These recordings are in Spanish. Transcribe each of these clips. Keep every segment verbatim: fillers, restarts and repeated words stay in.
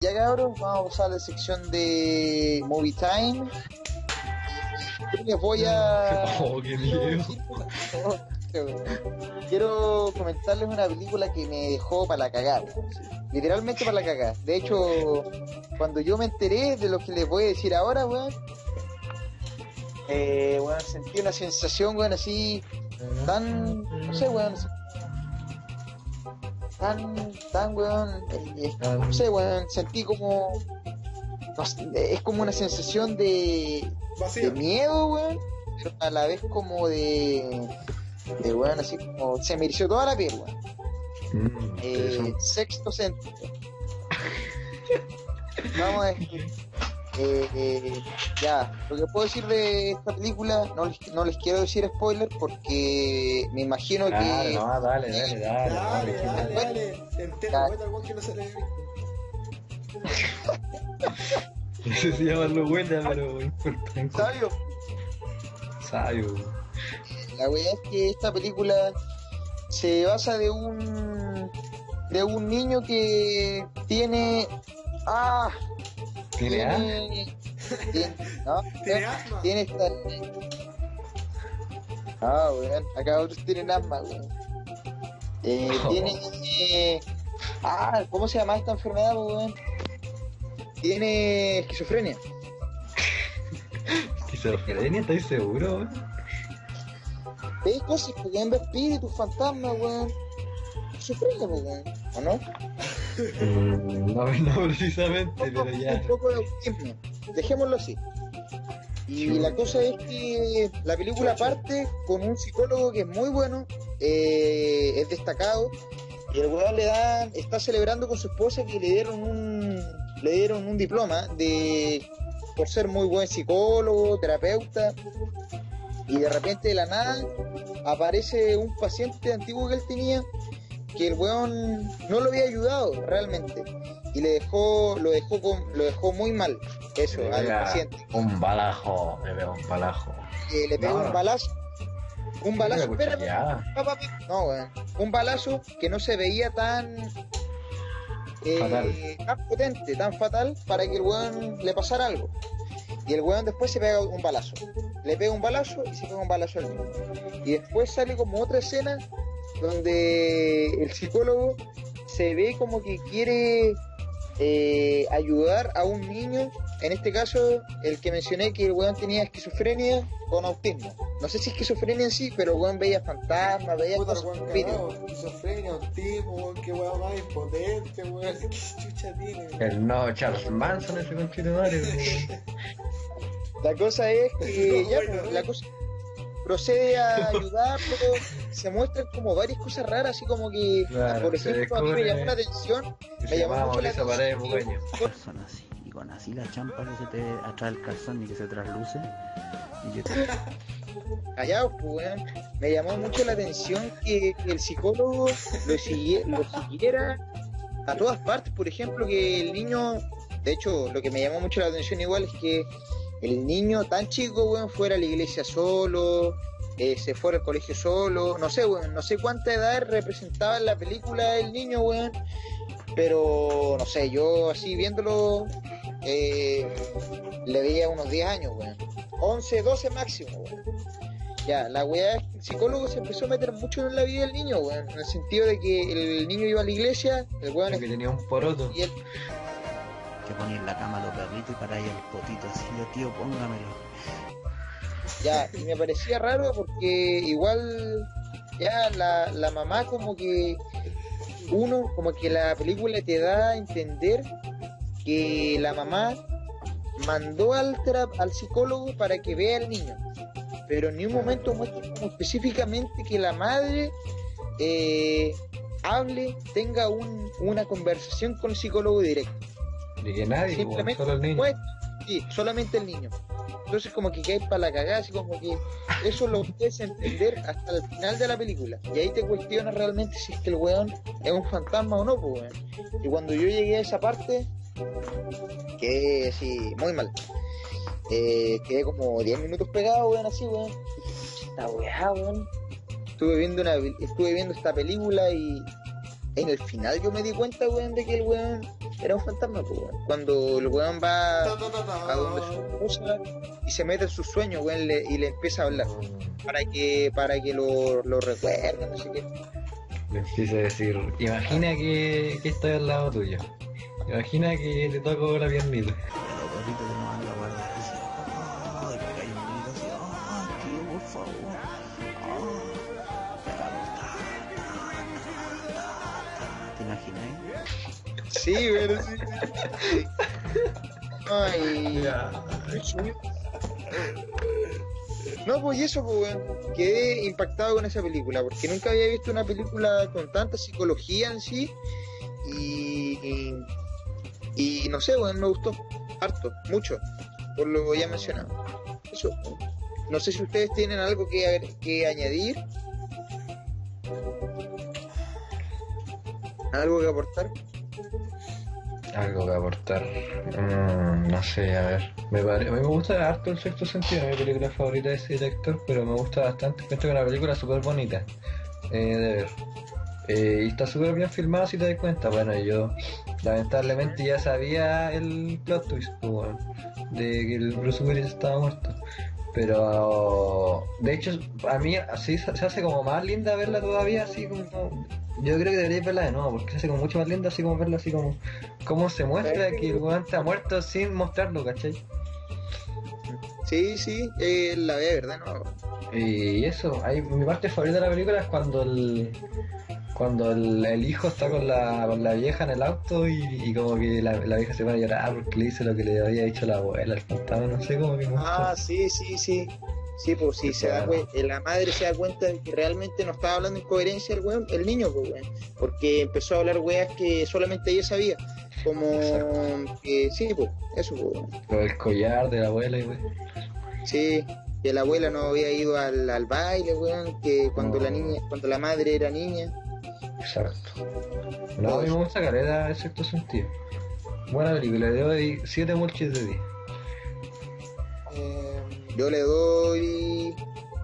Ya cabros, vamos a pasar a la sección de Movie Time. Yo les voy a... Oh, qué miedo. Quiero comentarles una película que me dejó para la cagada, literalmente para la cagada. De hecho, cuando yo me enteré de lo que les voy a decir ahora, weón, eh, weón, sentí una sensación, weón, así, tan, no sé, weón, tan, tan, weón, eh, no sé, weón, sentí como, no sé, es como una sensación de, de miedo, weón, pero a la vez como de, de weón, así como, se me erizó toda la piel, weón. Mm, eh, Sexto Sentido. Vamos a decir, eh, eh, ya, lo que puedo decir de esta película, no les, no les quiero decir spoiler porque me imagino claro, que... no, dale, dale, dale, Dale, dale, dale, dale. Entiendo, Ya. cuenta algo que no se le ve. No sé si llamarlo buena, pero importante. ¿Sabio? Sabio. La verdad es que esta película se basa de un de un niño que tiene ah ¿Tiene A? tiene, tiene, no, Tiene asma. tiene esta ah weón, acá otros tienen asma, weón. Eh, Oh. tiene eh, ah ¿cómo se llama esta enfermedad, weón? Tiene esquizofrenia. ¿Esquizofrenia? ¿Estás seguro? ¿Ves cosas? Porque en vez espíritus, fantasmas, weón. Esquizofrenia, weón, ¿o no? Mm, no, no precisamente, pero ya. Un poco de autismo, dejémoslo así. Y la cosa es que la película parte con un psicólogo que es muy bueno, eh, es destacado, y el weón le dan, está celebrando con su esposa que le dieron un, le dieron un diploma de por ser muy buen psicólogo, terapeuta, y de repente de la nada aparece un paciente antiguo que él tenía que el weón no lo había ayudado realmente y le dejó lo dejó con, lo dejó muy mal eso Le al pega paciente. Un balajo, le pega un balajo. Eh, le pega No, un no. balazo un balazo Mira, espérame, cuchillada. pa, pa, pa. No, weón, un balazo que no se veía tan eh, Fatal. tan potente, tan fatal para que el weón le pasara algo. Y el weón después se pega un balazo. Le pega un balazo y se pega un balazo al mismo. Y después sale como otra escena donde el psicólogo se ve como que quiere eh, ayudar a un niño. En este caso, el que mencioné que el weón tenía esquizofrenia con autismo. No sé si esquizofrenia en sí, pero el weón veía fantasmas, veía Puta, cosas weón con espíritus. cagado, esquizofrenia, autismo, weón, qué weón más impotente, weón. ¿Qué chucha tiene? El no Charles Manson ese conchito madre. La cosa es que No, ya, bueno, pues, ¿no? la cosa procede a ayudarlo, se muestran como varias cosas raras, así como que, Claro, por se ejemplo, a mí me descubre llamó la atención, que me se llamó llamaba mucho la Mauricio Paredes atención Bugueño. que- Calzón así, y con así la champa que se te atrae el calzón y que se trasluce y que te... callados, pues, weón. Me llamó mucho la atención que, que el psicólogo lo, sigui- lo siguiera a todas partes. Por ejemplo, que el niño, de hecho, lo que me llamó mucho la atención igual es que el niño tan chico, weón, fuera a la iglesia solo, eh, se fuera al colegio solo, no sé, weón, no sé cuánta edad representaba en la película el niño, weón, pero no sé, yo así viéndolo, eh, le veía unos diez años, weón, once, doce máximo, weón. Ya, la weá es que el psicólogo se empezó a meter mucho en la vida del niño, weón, en el sentido de que el niño iba a la iglesia, el weón Que tenía un poroto. y él, que ponía en la cama a los perritos y para ahí el potito así, yo tío, póngamelo. ya, y me parecía raro porque igual ya la, la mamá como que uno, como que la película te da a entender que la mamá mandó al, tera- al psicólogo para que vea al niño, pero en ningún momento muestra como específicamente que la madre eh, hable, tenga un, una conversación con el psicólogo directo. De que nadie, weón, Simplemente solo el niño. muestra, sí, solamente el niño. Entonces como que cae para la cagada, así como que eso lo puedes entender hasta el final de la película. Y ahí te cuestionas realmente si es que el weón es un fantasma o no, pues weón. Y cuando yo llegué a esa parte, quedé así, muy mal. Eh, quedé como diez minutos pegado, weón, así, weón. Esta weá, weón. Estuve viendo una, estuve viendo esta película y en el final yo me di cuenta, weón, de que el weón era un fantasma, pues, weón. Cuando el weón va Ta, ta, ta, ta. a donde su esposa y se mete en sus sueños, weón, le- y le empieza a hablar para que para que lo, lo recuerde, no sé qué. Le empieza a decir, imagina que, que estoy al lado tuyo. Imagina que te toco la piernita. El perrito que no anda, weón, dice, oh, y le cae un grito así, oh, tío, por favor, oh, pégalo, ta, ta, ta, ta. ¿Te imaginas? Sí, weón, sí. Ay, no, pues y eso, pues, weón. Quedé impactado con esa película, porque nunca había visto una película con tanta psicología en sí, y, y, y no sé, weón, me gustó, harto, mucho, por lo ya mencionado. Eso, no sé si ustedes tienen algo que, agre- que añadir, algo que aportar. Algo que aportar. Mm, no sé, a ver. Me pare... A mí me gusta harto El Sexto Sentido, mi película favorita de ese director, pero me gusta bastante. Encuentro que es una película súper bonita eh, de ver. Eh, y está súper bien filmada si te das cuenta. Bueno, yo lamentablemente ya sabía el plot twist, pues, bueno, de que el Bruce Willis estaba muerto. Pero de hecho, a mí así se se hace como más linda verla todavía, así como. Yo creo que deberíais verla de nuevo, porque se hace como mucho más linda, así como verla así como. Cómo se muestra que el weón está muerto sin mostrarlo, ¿cachai? Sí, sí, eh, la ve, ¿verdad? No. Y eso, hay, mi parte favorita de la película es cuando el. Cuando el, el hijo está con la, con la vieja en el auto y, y como que la, la vieja se pone a llorar porque le dice lo que le había dicho la abuela, el fantasma, no sé cómo que muestra. Ah, sí, sí, sí. Sí, pues sí, se da Claro. cuen- la madre se da cuenta de que realmente no estaba hablando en coherencia el weón, el niño, pues, weón, porque empezó a hablar weas que solamente ella sabía, como Exacto. que sí, pues, eso, pues, weón. Lo del collar de la abuela y wey. Sí, que la abuela no había ido al, al baile, weón, que cuando No. la niña, cuando la madre era niña. Exacto. No, a mí me gusta caleta en cierto sentido. Buena película, le doy siete mulchis de diez. Eh, Yo le doy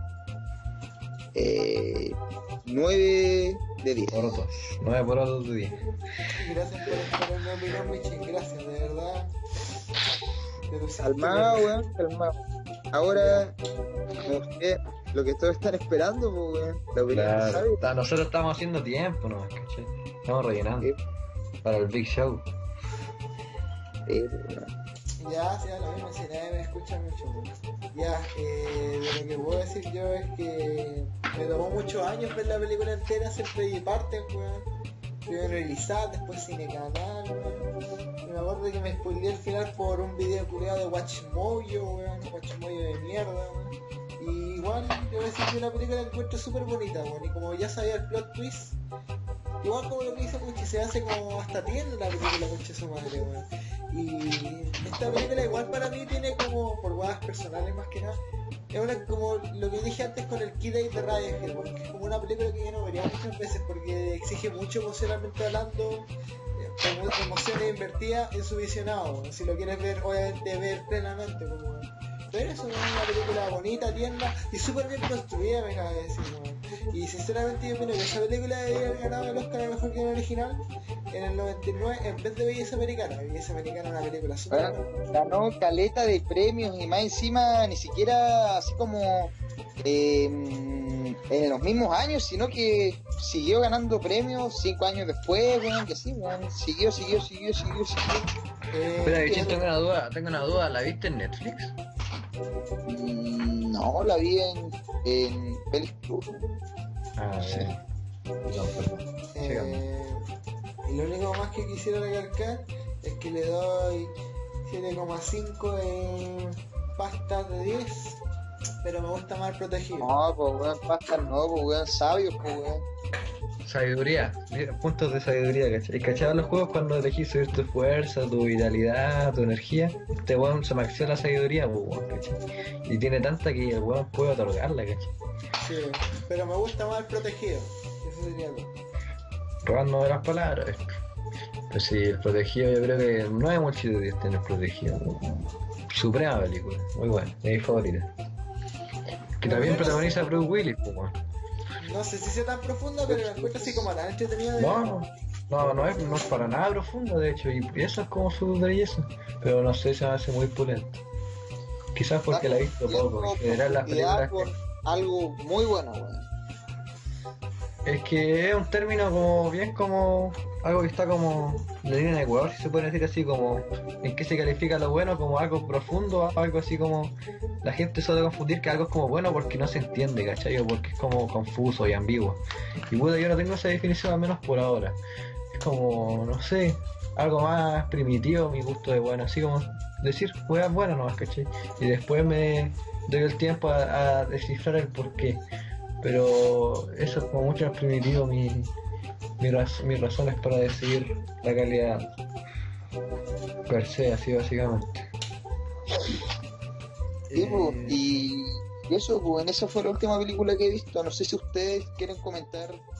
eh, nueve de diez. Porotos. nueve porotos de diez. gracias por estar en mi opinión, Michi. Gracias, de verdad. Pero sí, Calmado, que- weón, calmado. Ahora, como usted, lo que todos están esperando, pues, weón, la opinión de Claro. Sabio. Ta- Nosotros estamos haciendo tiempo, ¿no? ¿Cachai? Estamos rellenando Sí, para el Big Show. sí, pues, weón. Ya, ya, lo mismo, si nadie me escucha mucho. weón. Ya, eh, de lo que puedo decir yo es que me tomó muchos años ver la película entera, siempre di partes, weón. Primero Elizad, después Cine Canal, weón. Y me acuerdo que me spoileé el final por un video culiado de Watchmojo, weón. Watchmojo de mierda, weón. Y igual, yo voy a decir que la película la encuentro súper bonita, weón. Y como ya sabía el plot twist, igual como lo que dice Puchi, se hace como hasta tierna la película, concha su madre, weón. Y esta película igual para mí tiene como, por huevas personales más que nada, es una, como lo que dije antes con el Kid A de Radiohead, porque es como una película que yo no vería muchas veces porque exige mucho emocionalmente hablando, eh, como emociones invertidas en su visionado, weón. Si lo quieres ver, obviamente ver plenamente, pues, weón. Pero eso es una película bonita, tierna y súper bien construida, me cabe decir, weón. Y sinceramente yo opino que esa película debería haber ganado el Oscar a mejor que el original en el noventa y nueve en vez de Belleza Americana. Belleza Americana es una película súper Bueno, buena. ganó caleta de premios y más encima ni siquiera así como eh, en los mismos años, sino que siguió ganando premios cinco años después, weón, que sí, weón, siguió, siguió, siguió, siguió, siguió. Eh, Espera, y bichín, el- tengo una duda, tengo una duda, ¿la viste en Netflix? Mm, no, la vi en, en Pelis Plus. Ah, sí. No, perdón. Sigamos. Eh, y lo único más que quisiera recalcar es que le doy siete coma cinco en pastas de diez, pero me gusta más el protegido. No, pues weón, pastas no, pues weón, sabios, pues weón. Sabiduría, puntos de sabiduría, ¿cachai? ¿Cachai? Los juegos cuando elegís subir tu fuerza, tu vitalidad, tu energía, este weón se maxea la sabiduría, pues weón, ¿cachai? Y tiene tanta que el weón puede otorgarla, ¿cachai? Sí, pero me gusta más el protegido. Eso sería todo. Robando las palabras. Pero sí, el protegido yo creo que no hay mucho de diez tiene el protegido. Suprema película, muy buena, es mi favorita. Que también protagoniza a Bruce Willis, pues weón. No sé si sea tan profunda, pero la encuentro así como tan entretenida de No, No, no es, no es para nada profundo, de hecho, y eso es como su belleza. Pero no sé, se me hace muy pulento. Quizás porque la he visto poco. En general las películas por que... algo muy bueno, weón. Es que es un término como bien como algo que está como en la línea de Ecuador, si se puede decir así, como en que se califica lo bueno como algo profundo, algo así como la gente suele confundir que algo es como bueno porque no se entiende, ¿cachai? O porque es como confuso y ambiguo. Y puta, yo no tengo esa definición al menos por ahora. Es como, no sé, algo más primitivo, mi gusto de bueno, así como decir, weas buenas nomás, ¿cachai? Y después me doy el tiempo a, a descifrar el porqué. Pero eso es como mucho más primitivo, mi, mi raz- mis razones para decidir la calidad per se, así básicamente. Sí, po, Eh, y y eso, pues, en esa fue la última película que he visto. No sé si ustedes quieren comentar